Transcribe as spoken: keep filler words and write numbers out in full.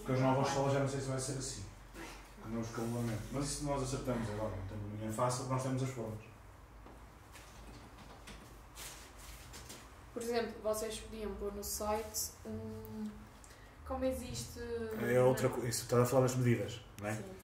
Porque as novas salas já não sei se vai ser assim. Com o novo escalonamento. Mas isso nós acertamos agora, não temos ninguém fácil, nós temos as formas. Por exemplo, vocês podiam pôr no site um, como existe... É outra coisa, isso está a falar das medidas, não é? Sim.